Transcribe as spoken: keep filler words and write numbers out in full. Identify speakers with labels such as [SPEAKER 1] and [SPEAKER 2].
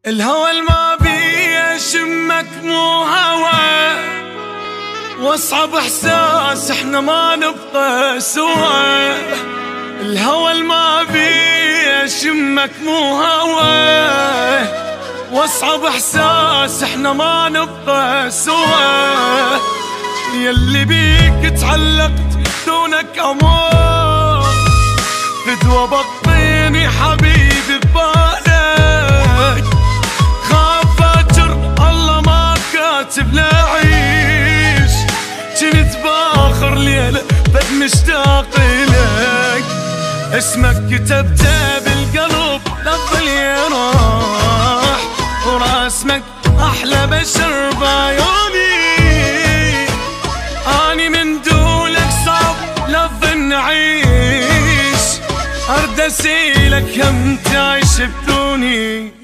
[SPEAKER 1] الهوى الما بيه شمك مو هوى، واصعب احساس احنا ما نبقى سوا. الهوى الما بيه شمك مو هوى، واصعب احساس احنا ما نبقى سوا. يلي بيك تعلقت دونك امور، فدوى بطيني حبيبي ببالك. خاف اجر الله ما كاتب لعيش، جنت باخر ليلة بد مشتاق لك. اسمك كتبته بالقلب للظل يراح، وراسمك احلى بشر بعيوني. اني من دولك صعب للظن عيش، ارد اسيلك هم تعيش بدوني.